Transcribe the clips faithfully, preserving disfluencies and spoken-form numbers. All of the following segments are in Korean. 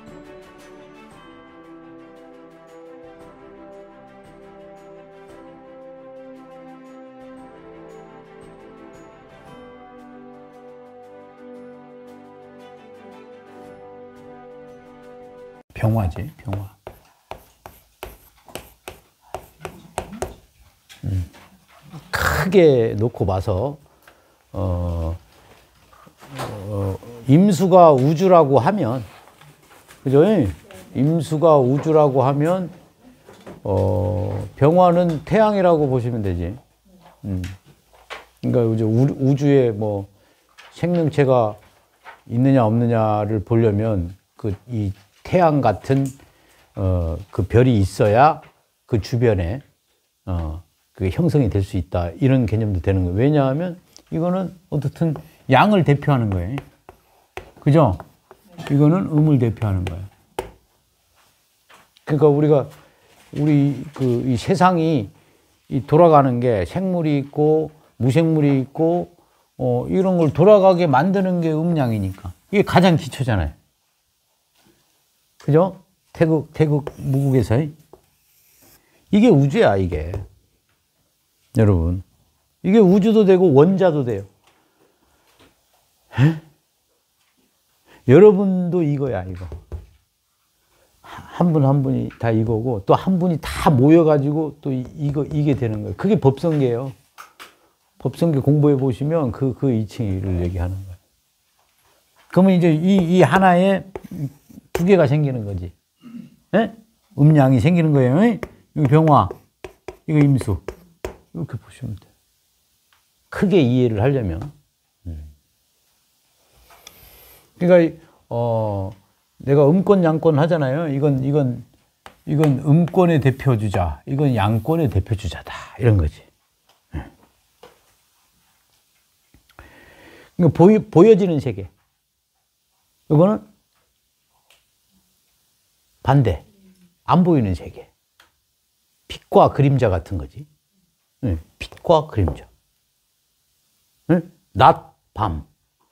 병화지, 병화. 음. 크게 놓고 봐서, 어, 어, 임수가 우주라고 하면, 그죠? 임수가 우주라고 하면, 어, 병화는 태양이라고 보시면 되지. 음. 그러니까 이제 우주에 뭐 생명체가 있느냐 없느냐를 보려면 그 이 태양 같은 어, 그 별이 있어야 그 주변에 어, 그 형성이 될 수 있다. 이런 개념도 되는 거예요. 왜냐하면 이거는 어떻든 양을 대표하는 거예요. 그죠? 이거는 음을 대표하는 거예요. 그러니까 우리가 우리 그 이 세상이 이 돌아가는 게 생물이 있고 무생물이 있고 어, 이런 걸 돌아가게 만드는 게 음양이니까 이게 가장 기초잖아요. 그죠? 태극 태극 무국에서 이게 우주야 이게. 여러분 이게 우주도 되고 원자도 돼요. 에? 여러분도 이거야 이거. 한 분 한 분이 다 이거고 또 한 분이 다 모여가지고 또 이거 이게 되는 거예요. 그게 법성계예요. 법성계 공부해 보시면 그 그 이칭을 얘기하는 거예요. 그러면 이제 이, 이 하나에 두 개가 생기는 거지. 예? 음양이 생기는 거예요. 에? 이거 병화, 이거 임수. 이렇게 보시면 돼요. 크게 이해를 하려면. 그러니까 어. 내가 음권, 양권 하잖아요. 이건, 이건, 이건 음권의 대표주자, 이건 양권의 대표주자다. 이런 거지. 그러니까 보이, 보여지는 세계. 이거는 반대. 안 보이는 세계. 빛과 그림자 같은 거지. 빛과 그림자. 낮, 밤.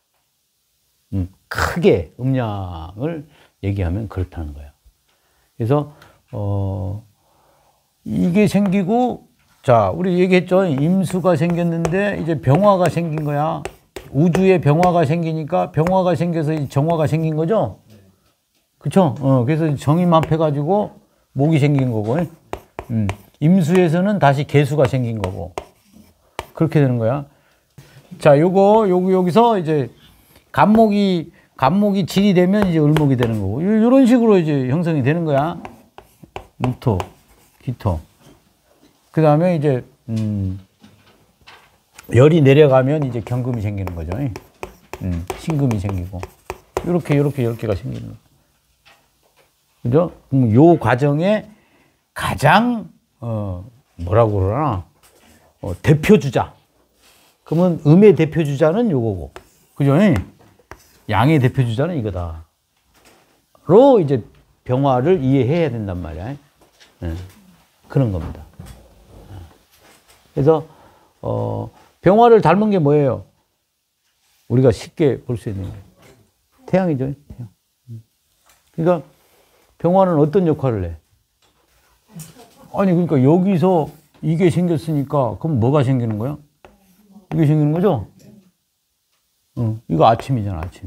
크게 음양을 얘기하면 그렇다는 거예요. 그래서 어 이게 생기고 자 우리 얘기했죠. 임수가 생겼는데 이제 병화가 생긴 거야. 우주에 병화가 생기니까 병화가 생겨서 정화가 생긴 거죠. 그렇죠? 어 그래서 정임합해가지고 목이 생긴 거고, 음, 임수에서는 다시 개수가 생긴 거고 그렇게 되는 거야. 자 요거 요거 여기서 이제 간목이 간목이 질이 되면 이제 을목이 되는 거고, 이런 식으로 이제 형성이 되는 거야. 무토, 기토. 그 다음에 이제, 음, 열이 내려가면 이제 경금이 생기는 거죠. 음, 신금이 생기고. 요렇게, 요렇게 열 개가 생기는 거죠. 그죠? 그럼 요 과정에 가장, 어, 뭐라고 그러나, 어, 대표주자. 그러면 음의 대표주자는 요거고. 그죠? 양의 대표주자는 이거다. 로 이제 병화를 이해해야 된단 말이야. 네. 그런 겁니다. 그래서 어, 병화를 닮은 게 뭐예요? 우리가 쉽게 볼 수 있는 게 태양이죠. 태양. 그러니까 병화는 어떤 역할을 해? 아니 그러니까 여기서 이게 생겼으니까 그럼 뭐가 생기는 거야? 이게 생기는 거죠? 어, 이거 아침이잖아, 아침.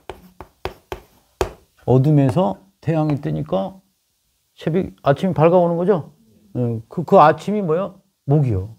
어둠에서 태양이 뜨니까 새벽, 아침이 밝아오는 거죠? 어, 그, 그 아침이 뭐야? 목이요.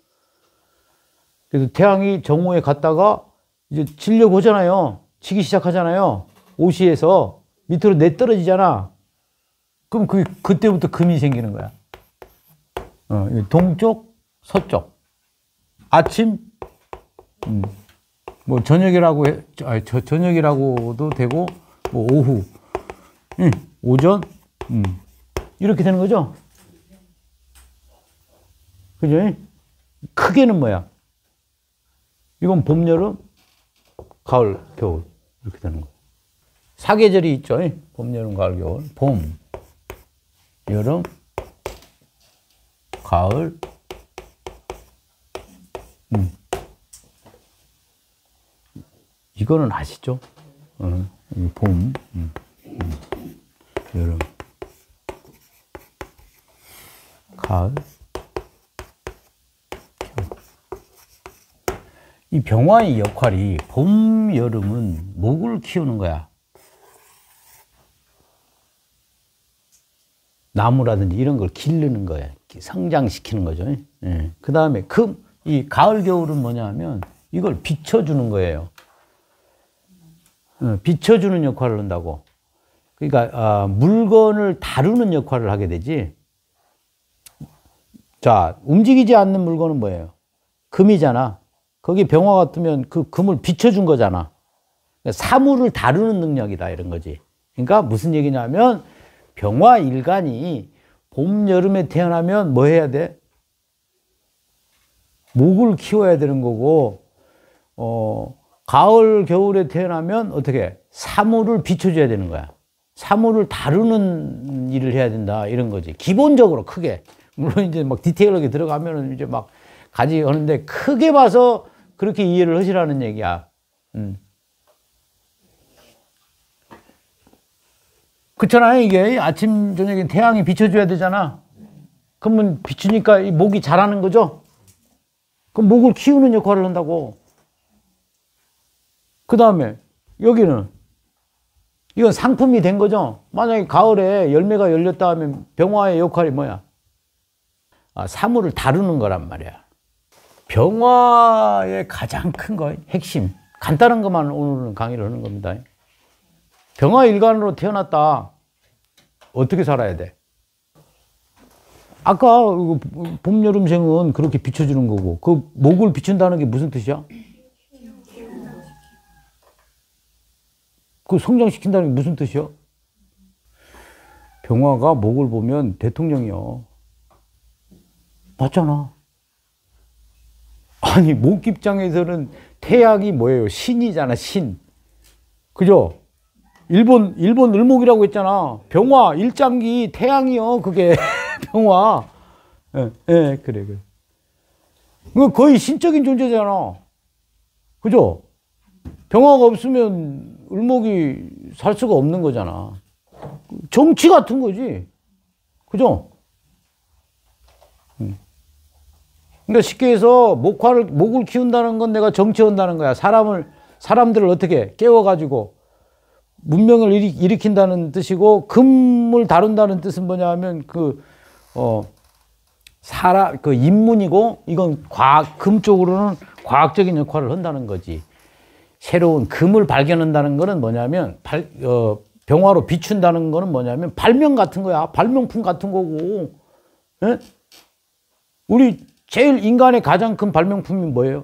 그래서 태양이 정오에 갔다가 이제 지려고 하잖아요. 지기 시작하잖아요. 오시에서 밑으로 내 떨어지잖아. 그럼 그, 그때부터 금이 생기는 거야. 어, 동쪽, 서쪽. 아침, 음. 뭐 저녁이라고 해, 아니, 저, 저녁이라고도 되고 뭐 오후, 응, 오전, 음. 이렇게 되는 거죠. 그죠? 크게는 뭐야? 이건 봄, 여름, 가을, 겨울 이렇게 되는 거예요. 사계절이 있죠. 봄, 여름, 가을, 겨울. 봄, 여름, 가을, 음. 이거는 아시죠? 어, 봄. 음, 음. 여름, 가을, 겨울. 이 병화의 역할이 봄, 여름은 목을 키우는 거야. 나무라든지 이런 걸 기르는 거야. 성장시키는 거죠. 예. 그 다음에 금, 이 가을, 겨울은 뭐냐 하면 이걸 비춰주는 거예요. 어, 비춰주는 역할을 한다고. 그러니까 아, 물건을 다루는 역할을 하게 되지. 자, 움직이지 않는 물건은 뭐예요? 금이잖아. 거기 병화 같으면 그 금을 비춰준 거잖아. 그러니까 사물을 다루는 능력이다 이런 거지. 그러니까 무슨 얘기냐면 병화 일간이 봄, 여름에 태어나면 뭐 해야 돼? 목을 키워야 되는 거고, 어, 가을, 겨울에 태어나면 어떻게? 사물을 비춰줘야 되는 거야. 사물을 다루는 일을 해야 된다, 이런 거지. 기본적으로 크게. 물론 이제 막 디테일하게 들어가면은 이제 막 가지 하는데 크게 봐서 그렇게 이해를 하시라는 얘기야. 음. 그렇잖아요. 이게 아침, 저녁에 태양이 비춰줘야 되잖아. 그러면 비추니까 이 목이 자라는 거죠. 그럼 목을 키우는 역할을 한다고. 그 다음에 여기는 이건 상품이 된 거죠. 만약에 가을에 열매가 열렸다 하면 병화의 역할이 뭐야? 아, 사물을 다루는 거란 말이야. 병화의 가장 큰 거, 핵심. 간단한 것만 오늘은 강의를 하는 겁니다. 병화 일간으로 태어났다. 어떻게 살아야 돼? 아까 봄, 여름생은 그렇게 비춰주는 거고, 그 목을 비춘다는 게 무슨 뜻이야? 그 성장시킨다는 게 무슨 뜻이야? 병화가 목을 보면 대통령이요. 맞잖아. 아니, 목 입장에서는 태양이 뭐예요? 신이잖아, 신. 그죠? 일본, 일본 을목이라고 했잖아. 병화, 일장기, 태양이요. 그게 병화. 예, 예, 그래, 그래. 그 거의 신적인 존재잖아. 그죠? 병화가 없으면 을목이 살 수가 없는 거잖아. 정치 같은 거지. 그죠? 그러니까 쉽게 해서 목화를, 목을 키운다는 건 내가 정치한다는 거야. 사람을, 사람들을 어떻게 깨워가지고 문명을 일으, 일으킨다는 뜻이고, 금을 다룬다는 뜻은 뭐냐 하면 그, 어, 사람, 그 인문이고, 이건 과학, 금 쪽으로는 과학적인 역할을 한다는 거지. 새로운 금을 발견한다는 거는 뭐냐면, 발, 어, 병화로 비춘다는 거는 뭐냐면 발명 같은 거야. 발명품 같은 거고. 예? 우리 제일 인간의 가장 큰 발명품이 뭐예요?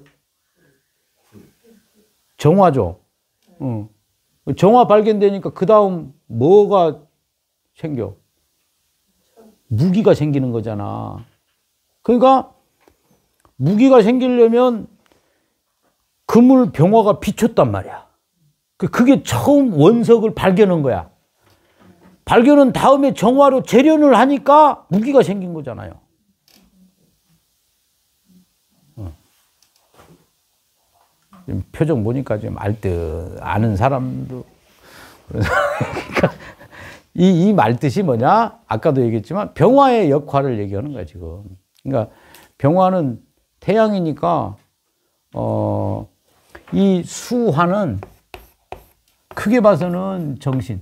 정화죠. 어. 정화 발견되니까 그 다음 뭐가 생겨? 무기가 생기는 거잖아. 그러니까 무기가 생기려면 금을 병화가 비췄단 말이야. 그게 처음 원석을 발견한 거야. 발견한 다음에 정화로 재련을 하니까 무기가 생긴 거잖아요. 표정 보니까 좀 알듯 아는 사람도. 그러니까 이, 이 말뜻이 뭐냐? 아까도 얘기했지만 병화의 역할을 얘기하는 거야, 지금. 그러니까 병화는 태양이니까, 어, 이 수화는 크게 봐서는 정신.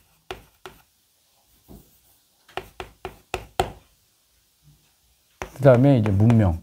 그 다음에 이제 문명.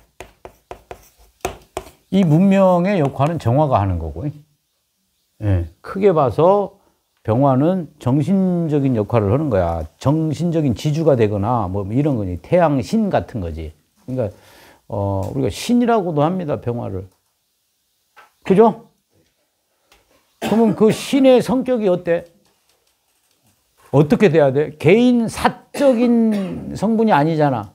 이 문명의 역할은 정화가 하는 거고, 예, 크게 봐서 병화는 정신적인 역할을 하는 거야. 정신적인 지주가 되거나 뭐 이런 거니. 태양신 같은 거지. 그러니까 어, 우리가 신이라고도 합니다, 병화를. 그죠? 그러면 그 신의 성격이 어때? 어떻게 돼야 돼? 개인 사적인 성분이 아니잖아.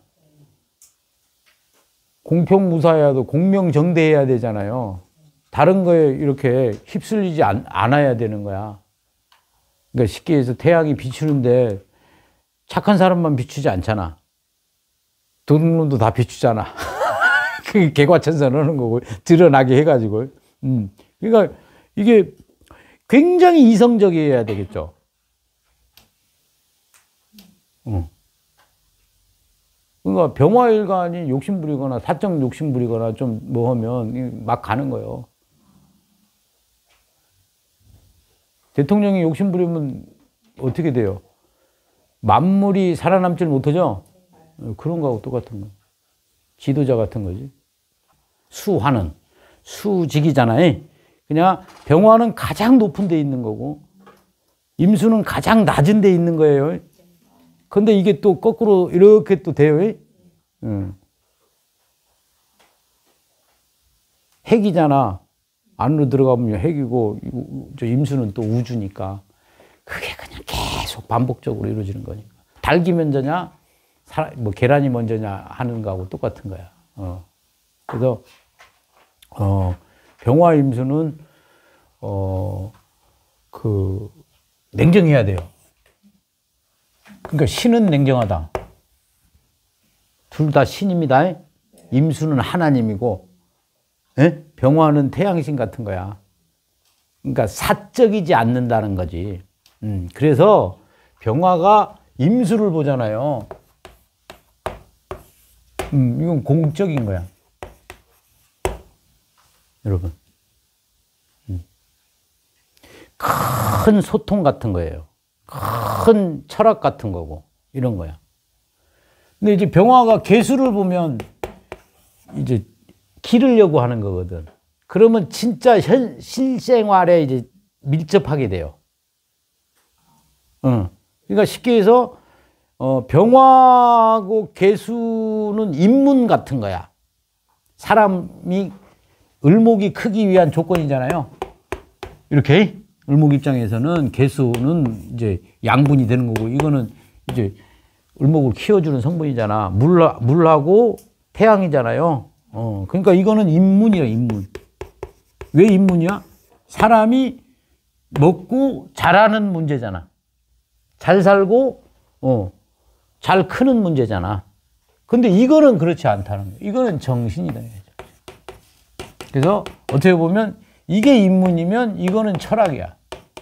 공평무사해야 돼, 공명정대해야 되잖아요. 다른 거에 이렇게 휩쓸리지 않, 않아야 되는 거야. 그러니까 쉽게 해서 태양이 비추는데 착한 사람만 비추지 않잖아. 도둑놈도 다 비추잖아. 그게 개과천선하는 거고, 드러나게 해가지고. 음. 그러니까 이게 굉장히 이성적이어야 되겠죠. 어. 그러니까 병화일간이 욕심부리거나 사적 욕심부리거나 좀 뭐 하면 막 가는 거예요. 대통령이 욕심부리면 어떻게 돼요? 만물이 살아남질 못하죠? 그런 거하고 똑같은 거예요. 지도자 같은 거지. 수화는 수직이잖아요. 그냥 병화는 가장 높은 데 있는 거고 임수는 가장 낮은 데 있는 거예요. 근데 이게 또 거꾸로 이렇게 또 돼요. 응. 핵이잖아. 안으로 들어가면 핵이고 저 임수는 또 우주니까 그게 그냥 계속 반복적으로 이루어지는 거니까. 닭이 먼저냐, 뭐 계란이 먼저냐 하는 거하고 똑같은 거야. 어. 그래서 어, 병화 임수는 어, 그 냉정해야 돼요. 그러니까 신은 냉정하다. 둘 다 신입니다. 임수는 하나님이고, 에? 병화는 태양신 같은 거야. 그러니까 사적이지 않는다는 거지. 음, 그래서 병화가 임수를 보잖아요. 음, 이건 공적인 거야. 여러분. 음. 큰 소통 같은 거예요. 큰 철학 같은 거고, 이런 거야. 근데 이제 병화가 개수를 보면 이제 기르려고 하는 거거든. 그러면 진짜 현, 실생활에 이제 밀접하게 돼요. 어. 그러니까 쉽게 해서, 어, 병화하고 개수는 인문 같은 거야. 사람이 을목이 크기 위한 조건이잖아요. 이렇게. 을목 입장에서는 개수는 이제 양분이 되는 거고, 이거는 이제 을목을 키워주는 성분이잖아. 물, 물하고 태양이잖아요. 어, 그러니까 이거는 인문이야, 인문. 왜 인문이야? 사람이 먹고 자라는 문제잖아. 잘 살고, 어, 잘 크는 문제잖아. 근데 이거는 그렇지 않다는 거예요. 이거는 정신이다. 그래서 어떻게 보면 이게 인문이면 이거는 철학이야.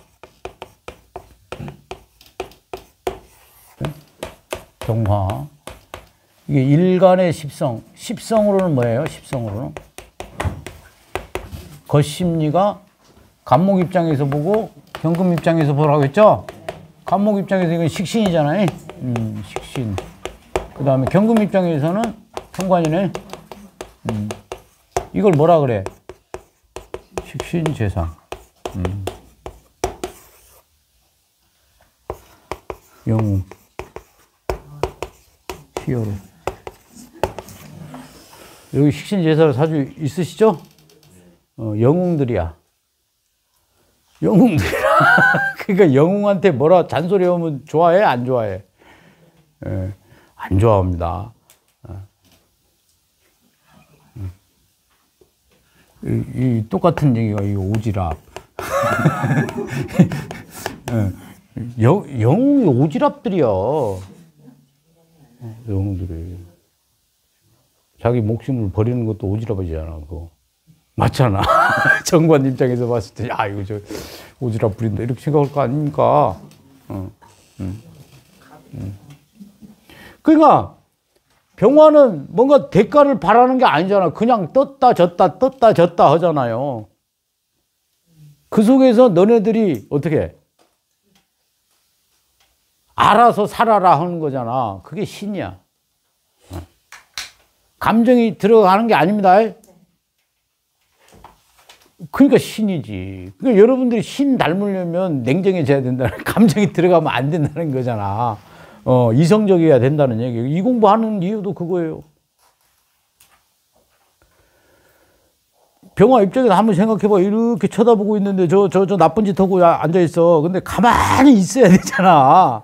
병화. 이게 일간의 십성. 십성으로는 뭐예요? 십성으로는. 겉심리가 간목 입장에서 보고 경금 입장에서 보라고 했죠? 간목 입장에서 이건 식신이잖아요. 음, 식신. 그 다음에 경금 입장에서는 현관이네. 음. 이걸 뭐라 그래? 식신재상. 음. 영웅. 히어로. 여기 식신재상 사주 있으시죠? 어, 영웅들이야. 영웅들이야. 그러니까 영웅한테 뭐라 잔소리 하면 좋아해? 안 좋아해? 예, 안 좋아합니다. 이, 이 똑같은 얘기가 이 오지랖. 영, 영웅이 오지랖들이야. 영웅들이. 자기 목숨을 버리는 것도 오지랖이잖아, 그거. 맞잖아. 정관 입장에서 봤을 때, 야, 이거 저 오지랖 부린다. 이렇게 생각할 거 아닙니까? 어, 음, 음. 그러니까, 병화는 뭔가 대가를 바라는 게 아니잖아. 그냥 떴다 졌다 떴다 졌다 하잖아요. 그 속에서 너네들이 어떻게 해? 알아서 살아라 하는 거잖아. 그게 신이야. 감정이 들어가는 게 아닙니다. 그러니까 신이지. 그러니까 여러분들이 신 닮으려면 냉정해져야 된다는, 감정이 들어가면 안 된다는 거잖아. 어, 이성적이어야 된다는 얘기예요. 이 공부하는 이유도 그거예요. 병화 입장에서 한번 생각해봐. 이렇게 쳐다보고 있는데 저, 저, 저 나쁜 짓 하고 앉아있어. 근데 가만히 있어야 되잖아.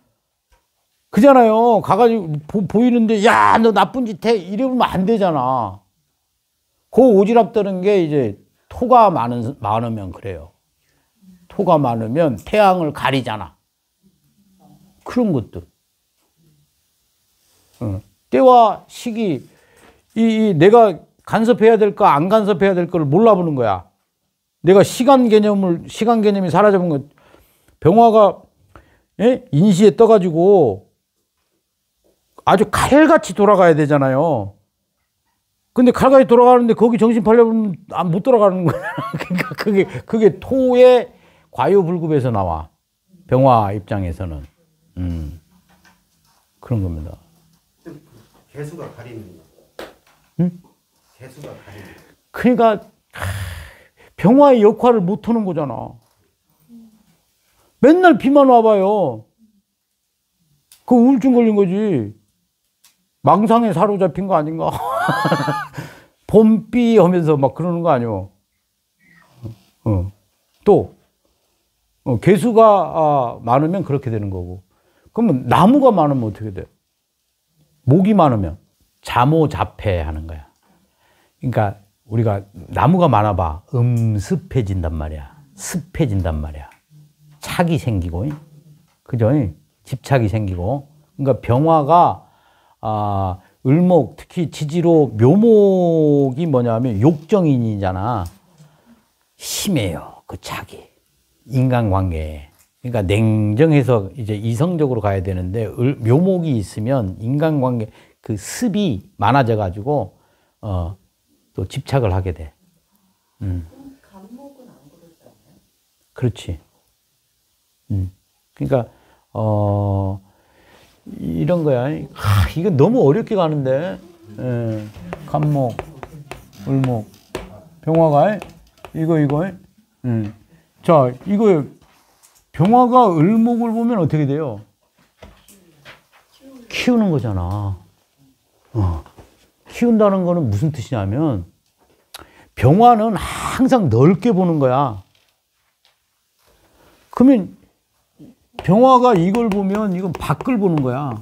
그잖아요. 가가지고 보, 보이는데, 야, 너 나쁜 짓 해. 이러면 안 되잖아. 그 오지랖 떠는 게 이제 토가 많은, 많으면 그래요. 토가 많으면 태양을 가리잖아. 그런 것들. 어. 때와 시기, 이, 이 내가 간섭해야 될 거, 안 간섭해야 될 거를 몰라보는 거야. 내가 시간 개념을, 시간 개념이 사라져본 거, 병화가, 예? 인시에 떠가지고, 아주 칼같이 돌아가야 되잖아요. 근데 칼같이 돌아가는데 거기 정신 팔려면 못 돌아가는 거야. 그러니까 그게, 그게 토의 과유불급에서 나와. 병화 입장에서는. 음. 그런 겁니다. 개수가 가리는 거. 응? 개수가 가리는 거. 그러니까 병화의 역할을 못 하는 거잖아. 맨날 비만 와봐요. 그 우울증 걸린 거지. 망상에 사로잡힌 거 아닌가? 봄비 하면서 막 그러는 거 아니오? 어. 또 어, 개수가 아, 많으면 그렇게 되는 거고. 그러면 나무가 많으면 어떻게 돼? 목이 많으면 자모자폐 하는 거야. 그러니까 우리가 나무가 많아봐 음습해진단 말이야. 습해진단 말이야. 착이 생기고, 그죠? 집착이 생기고. 그러니까 병화가 아, 을목, 특히 지지로 묘목이 뭐냐면 욕정인이잖아. 심해요, 그 착이. 인간관계에. 그러니까 냉정해서 이제 이성적으로 가야 되는데, 을, 묘목이 있으면 인간관계, 그 습이 많아져가지고, 어, 또 집착을 하게 돼. 음. 간목은 안 그러지 않아요? 그렇지. 음. 그러니까, 어, 이런 거야. 하, 이거 너무 어렵게 가는데. 예. 간목, 을목, 병화가, 이거, 이거. 음. 자, 이거, 병화가 을목을 보면 어떻게 돼요? 키우는 거잖아. 어. 키운다는 거는 무슨 뜻이냐면, 병화는 항상 넓게 보는 거야. 그러면, 병화가 이걸 보면 이건 밖을 보는 거야.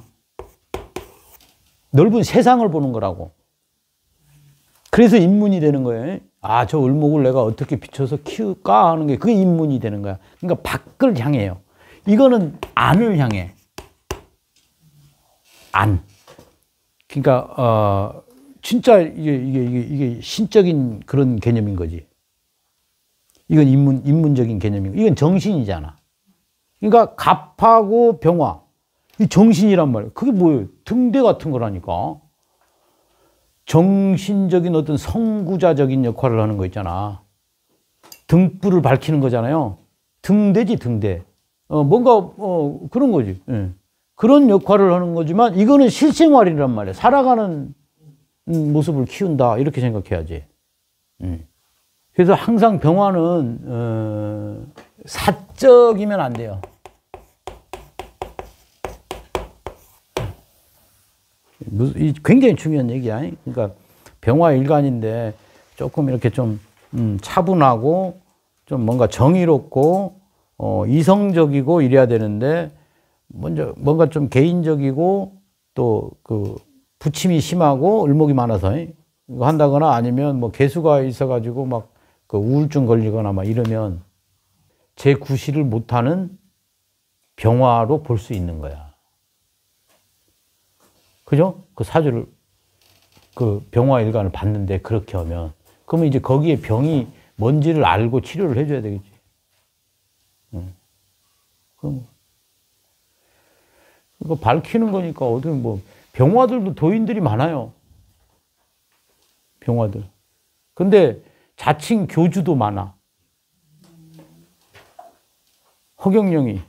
넓은 세상을 보는 거라고. 그래서 인문이 되는 거예요. 아, 저 을목을 내가 어떻게 비춰서 키울까 하는 게 그게 인문이 되는 거야. 그러니까 밖을 향해요. 이거는 안을 향해. 안. 그러니까 어, 진짜 이게 이게 이게 이게 신적인 그런 개념인 거지. 이건 인문 인문적인 개념이고, 이건 정신이잖아. 그러니까 갑하고 병화, 이 정신이란 말이에요. 그게 뭐예요? 등대 같은 거라니까. 정신적인 어떤 성구자적인 역할을 하는 거 있잖아. 등불을 밝히는 거잖아요. 등대지, 등대. 어, 뭔가 어, 그런 거지. 예. 그런 역할을 하는 거지만 이거는 실생활이란 말이에요. 살아가는 모습을 키운다, 이렇게 생각해야지. 음. 그래서 항상 병화는 어, 사적이면 안 돼요. 굉장히 중요한 얘기야. 그러니까 병화 일간인데 조금 이렇게 좀 음, 차분하고 좀 뭔가 정의롭고 어, 이성적이고 이래야 되는데, 먼저 뭔가 좀 개인적이고 또 그 부침이 심하고 을목이 많아서 이거 한다거나, 아니면 뭐 개수가 있어가지고 막 그 우울증 걸리거나 막 이러면 제구실을 못하는 병화로 볼 수 있는 거야. 그죠? 그 사주를, 그 병화 일간을 봤는데 그렇게 하면, 그러면 이제 거기에 병이 뭔지를 알고 치료를 해줘야 되겠지. 응. 그럼 이거 밝히는 거니까 어떻게 뭐, 병화들도 도인들이 많아요. 병화들. 근데 자칭 교주도 많아. 허경영이.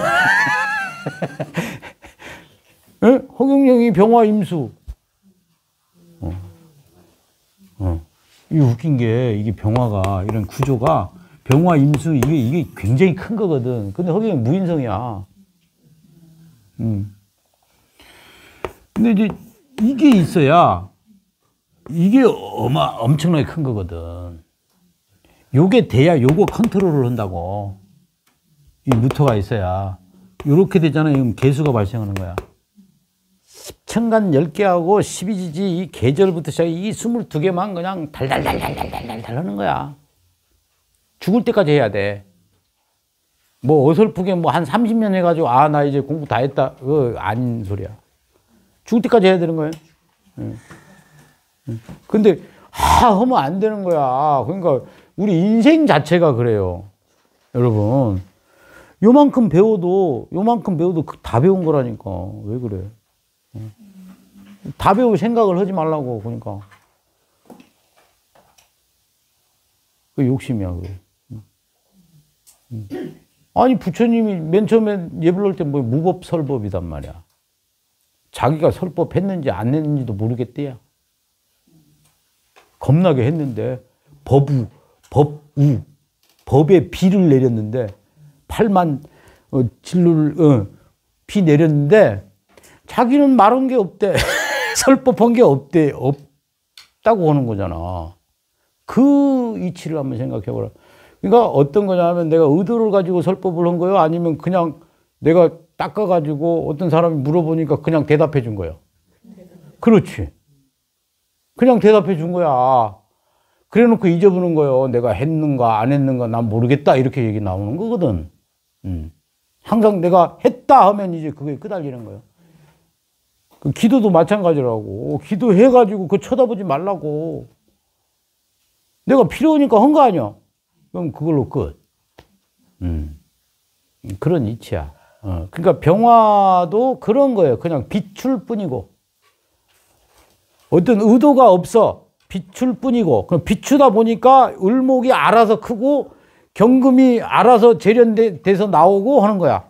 예? 허경영이 병화 임수. 어. 어. 이게 웃긴 게, 이게 병화가, 이런 구조가, 병화 임수, 이게, 이게 굉장히 큰 거거든. 근데 허경영 무인성이야. 음. 근데 이제 이게 있어야, 이게 어마, 엄청나게 큰 거거든. 요게 돼야 요거 컨트롤을 한다고. 이 무토가 있어야. 요렇게 되잖아요. 그럼 개수가 발생하는 거야. 십천간 열 개하고 십이지지 이 계절부터 시작해 이 스물두 개만 그냥 달달달달달달달 하는 거야. 죽을 때까지 해야 돼. 뭐 어설프게 뭐 한 삼십 년 해가지고 아, 나 이제 공부 다 했다. 그거 아닌 소리야. 죽을 때까지 해야 되는 거예요. 응. 응. 근데 하, 하면 안 되는 거야. 그러니까 우리 인생 자체가 그래요. 여러분. 요만큼 배워도, 요만큼 배워도 다 배운 거라니까. 왜 그래? 응. 다 배울 생각을 하지 말라고, 그러니까. 그 욕심이야, 그게. 아니, 부처님이 맨 처음에 예불 때 뭐 무법설법이단 말이야. 자기가 설법했는지 안 했는지도 모르겠대요. 겁나게 했는데, 법우, 법우, 법에 비를 내렸는데, 팔만 어, 진루를, 어, 비 내렸는데, 자기는 말한 게 없대. 설법한 게 없대. 없다고 하는 거잖아. 그 이치를 한번 생각해 보라. 그러니까 어떤 거냐면 내가 의도를 가지고 설법을 한 거예요? 아니면 그냥 내가 닦아가지고 어떤 사람이 물어보니까 그냥 대답해 준 거예요? 그렇지. 그냥 대답해 준 거야. 그래 놓고 잊어보는 거예요. 내가 했는가 안 했는가 난 모르겠다. 이렇게 얘기 나오는 거거든. 음. 항상 내가 했다 하면 이제 그게 끄달리는 거예요. 그 기도도 마찬가지라고. 기도해가지고 그거 쳐다보지 말라고. 내가 필요하니까 한 거 아니야. 그럼 그걸로 끝. 음. 그런 이치야. 어. 그러니까 병화도 그런 거예요. 그냥 비출 뿐이고. 어떤 의도가 없어. 비출 뿐이고. 그럼 비추다 보니까 을목이 알아서 크고 경금이 알아서 재련돼서 나오고 하는 거야.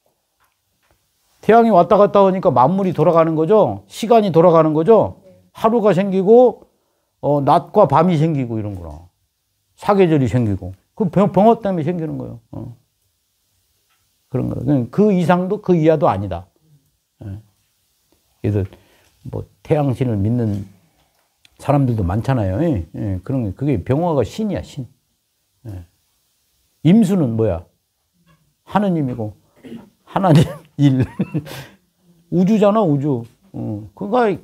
태양이 왔다 갔다 하니까 만물이 돌아가는 거죠. 시간이 돌아가는 거죠. 하루가 생기고 어, 낮과 밤이 생기고 이런 거라. 사계절이 생기고. 그 병화 때문에 생기는 거예요. 어. 그런 거예요. 그 이상도 그 이하도 아니다. 예. 그래서 뭐 태양신을 믿는 사람들도 많잖아요. 예. 예. 그런 게 그게 병화가 신이야, 신. 예. 임수는 뭐야? 하느님이고 하나님 일 우주잖아, 우주. 어. 그가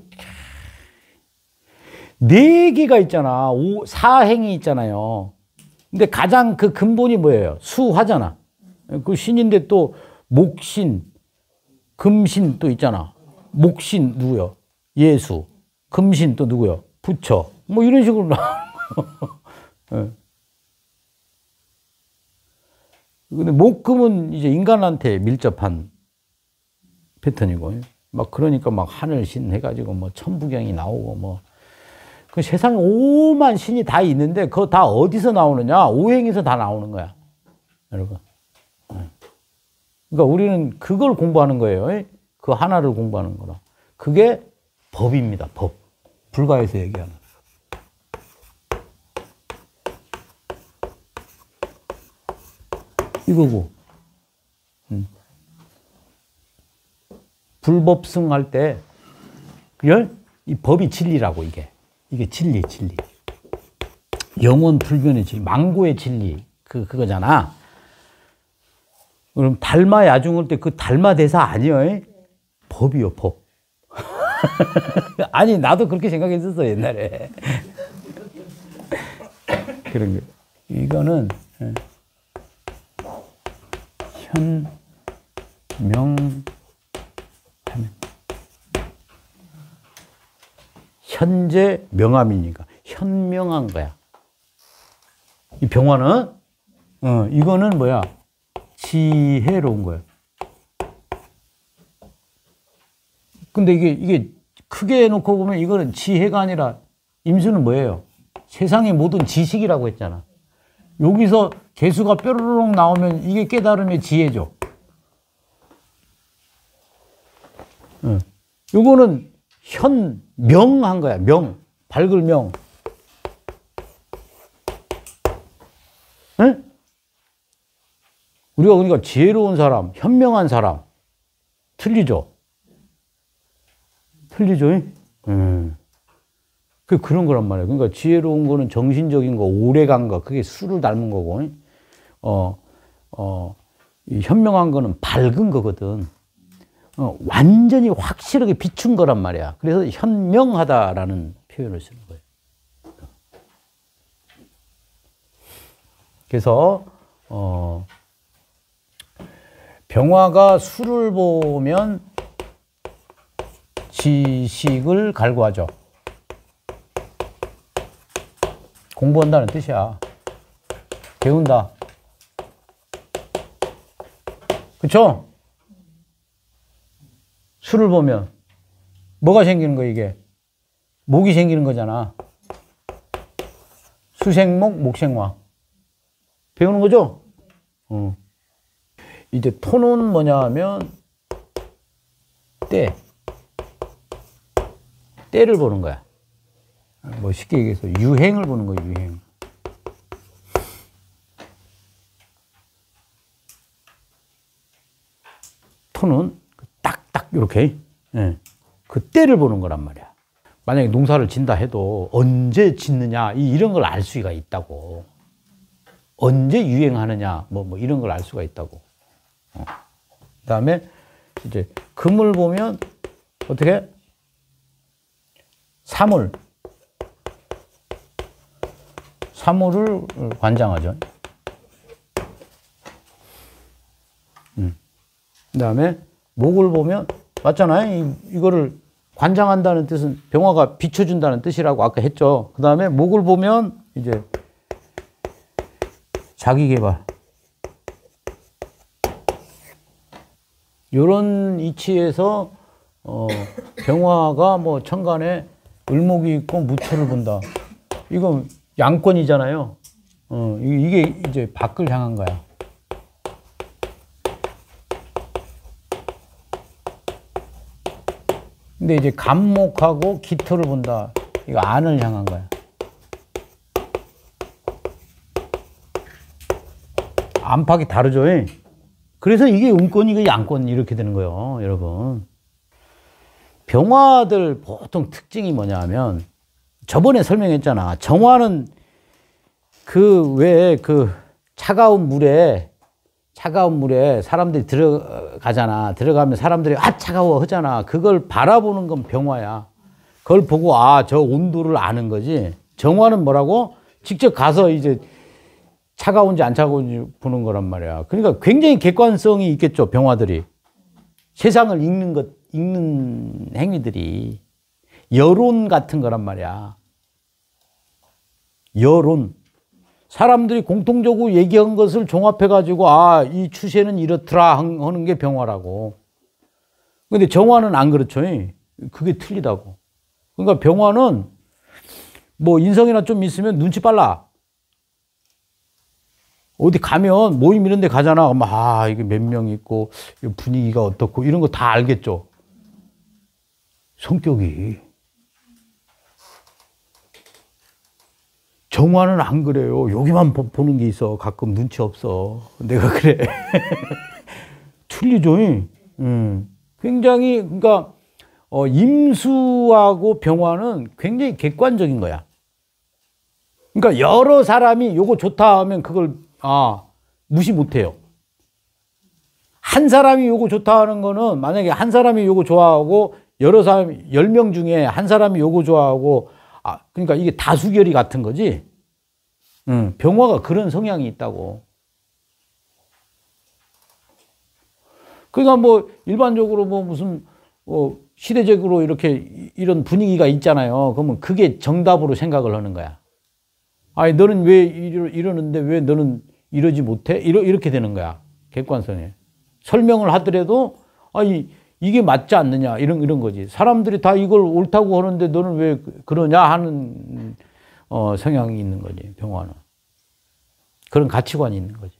네 개가 있잖아. 오, 사행이 있잖아요. 근데 가장 그 근본이 뭐예요? 수화잖아. 그 신인데 또 목신, 금신 또 있잖아. 목신 누구요? 예수. 금신 또 누구요? 부처. 뭐 이런 식으로 나와요. 네. 근데 목금은 이제 인간한테 밀접한 패턴이고, 막 그러니까 막 하늘신 해가지고 뭐 천부경이 나오고 뭐. 그 세상에 오만 신이 다 있는데 그거 다 어디서 나오느냐? 오행에서 다 나오는 거야. 여러분. 그러니까 우리는 그걸 공부하는 거예요. 그 하나를 공부하는 거라. 그게 법입니다. 법. 불가에서 얘기하는. 이거고. 음. 불법승 할 때, 이 법이 진리라고, 이게. 이게 진리, 진리. 영원 불변의 진리, 망고의 진리. 그, 그거잖아. 그럼 달마 야중할 때 그 달마 대사 아니에요? 법이요, 법. 아니, 나도 그렇게 생각했었어, 옛날에. 그런 거. 이거는, 현, 명, 하면. 현재 명함이니까. 현명한 거야. 이 병화는, 어, 이거는 뭐야? 지혜로운 거예요. 근데 이게, 이게 크게 해놓고 보면 이거는 지혜가 아니라 임수는 뭐예요? 세상의 모든 지식이라고 했잖아. 여기서 개수가 뾰로롱 나오면 이게 깨달음의 지혜죠. 응. 요거는 현명한 거야. 명. 밝을 명. 응? 우리가 그러니까 지혜로운 사람, 현명한 사람. 틀리죠? 틀리죠? 음. 그 그런 거란 말이에요. 그러니까 지혜로운 거는 정신적인 거, 오래간 거, 그게 수를 닮은 거고, 어, 어, 이 현명한 거는 밝은 거거든. 어, 완전히 확실하게 비춘 거란 말이야. 그래서 현명하다라는 표현을 쓰는 거예요. 그래서, 어, 병화가 수를 보면 지식을 갈구하죠. 공부한다는 뜻이야. 배운다. 그쵸? 수를 보면. 뭐가 생기는 거야, 이게? 목이 생기는 거잖아. 수생목, 목생화. 배우는 거죠? 어. 이제 토는 뭐냐 하면, 때. 때를 보는 거야. 뭐 쉽게 얘기해서 유행을 보는 거야, 유행. 토는 딱딱 이렇게, 예. 그 때를 보는 거란 말이야. 만약에 농사를 짓는다 해도 언제 짓느냐, 이런 걸 알 수가 있다고. 언제 유행하느냐, 뭐, 뭐 이런 걸 알 수가 있다고. 어. 그 다음에 이제 금을 보면 어떻게? 사물. 사물을 관장하죠. 음. 그 다음에 목을 보면, 맞잖아요. 이, 이거를 관장한다는 뜻은 병화가 비춰준다는 뜻이라고 아까 했죠. 그 다음에 목을 보면 이제 자기개발. 이런 이치에서 어, 병화가 뭐 천간에 을목이 있고 무토를 본다. 이건 양권이잖아요. 어, 이게 이제 밖을 향한 거야. 근데 이제 간목하고 기토를 본다. 이거 안을 향한 거야. 안팎이 다르죠. 그래서 이게 음권, 이게 양권 이렇게 되는 거예요, 여러분. 병화들 보통 특징이 뭐냐 하면, 저번에 설명했잖아. 정화는 그 왜 그 차가운 물에, 차가운 물에 사람들이 들어가잖아. 들어가면 사람들이 아, 차가워 하잖아. 그걸 바라보는 건 병화야. 그걸 보고 아, 저 온도를 아는 거지. 정화는 뭐라고? 직접 가서 이제 차가운지 안 차가운지 보는 거란 말이야. 그러니까 굉장히 객관성이 있겠죠, 병화들이. 세상을 읽는 것, 읽는 행위들이. 여론 같은 거란 말이야. 여론. 사람들이 공통적으로 얘기한 것을 종합해가지고, 아, 이 추세는 이렇더라 하는 게 병화라고. 근데 정화는 안 그렇죠. 그게 틀리다고. 그러니까 병화는 뭐 인성이나 좀 있으면 눈치 빨라. 어디 가면 모임 이런 데 가잖아. 그럼 아, 이게 몇 명 있고, 분위기가 어떻고, 이런 거 다 알겠죠. 성격이. 정화는 안 그래요. 여기만 보는 게 있어. 가끔 눈치 없어. 내가 그래. 틀리죠. 음. 굉장히, 그러니까, 어, 임수하고 병화는 굉장히 객관적인 거야. 그러니까 여러 사람이 요거 좋다 하면 그걸, 아, 무시 못 해요. 한 사람이 요거 좋다 하는 거는 만약에 한 사람이 요거 좋아하고 여러 사람이, 열 명 중에 한 사람이 요거 좋아하고, 아, 그러니까 이게 다수결이 같은 거지. 응, 병화가 그런 성향이 있다고. 그러니까 뭐 일반적으로 뭐 무슨 어 시대적으로 이렇게 이런 분위기가 있잖아요. 그러면 그게 정답으로 생각을 하는 거야. 아니 너는 왜 이러, 이러는데 왜 너는 이러지 못해? 이러, 이렇게 되는 거야. 객관성에. 설명을 하더라도 아니 이게 맞지 않느냐 이런 이런 거지. 사람들이 다 이걸 옳다고 하는데 너는 왜 그러냐 하는 어, 성향이 있는 거지. 병화는. 그런 가치관이 있는 거지.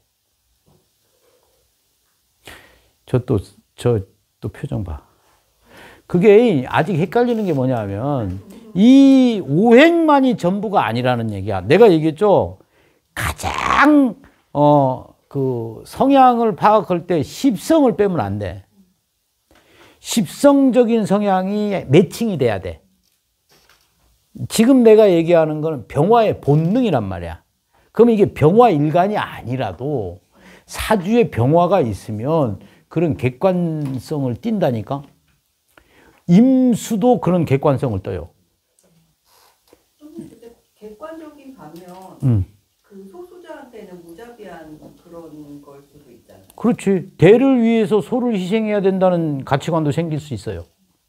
저 또, 저 또 표정 봐. 그게 아직 헷갈리는 게 뭐냐면 이 오행만이 전부가 아니라는 얘기야. 내가 얘기했죠. 가장 어, 그 성향을 파악할 때 십성을 빼면 안 돼. 십성적인 성향이 매칭이 돼야 돼. 지금 내가 얘기하는 거는 병화의 본능이란 말이야. 그럼 이게 병화 일간이 아니라도 사주에 병화가 있으면 그런 객관성을 띈다니까. 임수도 그런 객관성을 떠요. 좀 객관적인 반면 음. 그 소수자한테는 무자비한 그런 걸 수도 있잖아요. 그렇지. 대를 위해서 소를 희생해야 된다는 가치관도 생길 수 있어요.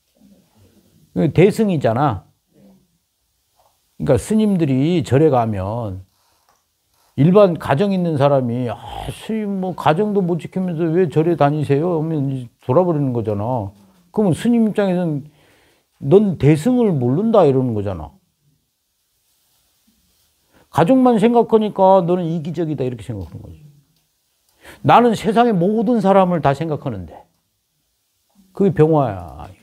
대승이잖아. 그러니까 스님들이 절에 가면 일반 가정 있는 사람이 아, 스님 뭐 가정도 못 지키면서 왜 절에 다니세요? 하면 돌아버리는 거잖아. 그러면 스님 입장에서는 넌 대승을 모른다 이러는 거잖아. 가족만 생각하니까 너는 이기적이다 이렇게 생각하는 거지. 나는 세상의 모든 사람을 다 생각하는데 그게 병화야.